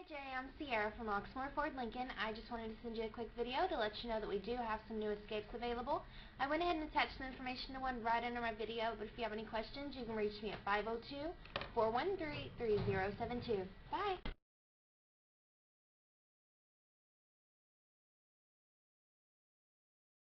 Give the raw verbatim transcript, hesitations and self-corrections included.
Jay, I'm Ciera from Oxmoor Ford Lincoln. I just wanted to send you a quick video to let you know that we do have some new escapes available. I went ahead and attached some information to one right under my video, but if you have any questions, you can reach me at five oh two, four one three, three oh seven two. Bye!